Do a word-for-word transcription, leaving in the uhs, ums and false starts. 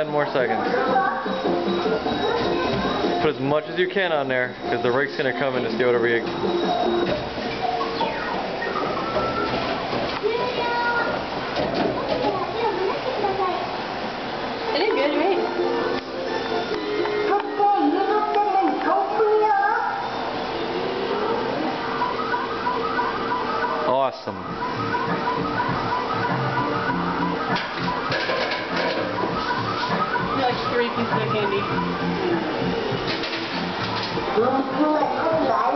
ten more seconds. Put as much as you can on there, because the rake's going to come in to steal whatever you... It is good, right? Awesome. Like three pieces of candy.